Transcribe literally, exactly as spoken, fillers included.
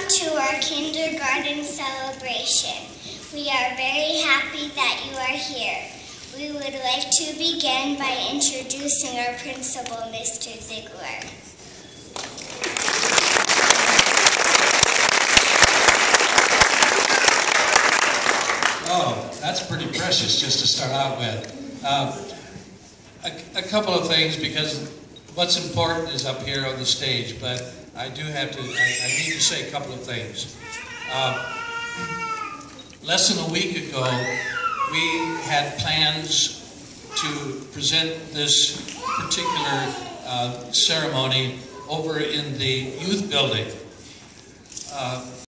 Welcome to our kindergarten celebration. We are very happy that you are here. We would like to begin by introducing our principal, Mister Ziegler. Oh, that's pretty precious just to start out with. Uh, a, a couple of things, because what's important is up here on the stage, but I do have to, I, I need to say a couple of things. Uh, less than a week ago, we had plans to present this particular uh, ceremony over in the youth building. Uh,